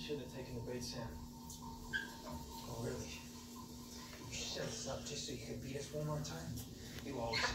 shouldn't have taken the bait, Sam. Oh, really? You set us up just so you could beat us one more time? You always